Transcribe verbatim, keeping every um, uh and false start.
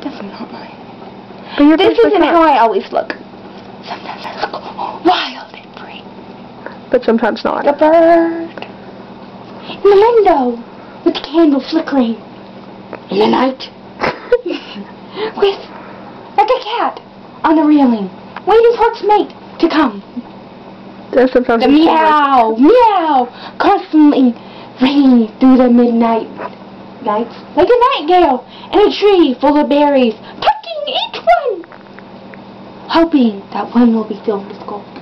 Definitely not mine. But your This face isn't looks how I always look. Sometimes I look wild and free. But sometimes not. Like a bird. In the window. With the candle flickering. In the night. With, like a cat, on the railing. Waiting for its mate to come. There's sometimes The meow, meow, constantly ringing through the midnight nights, like a nightingale in a tree full of berries, plucking each one, hoping that one will be filled with gold.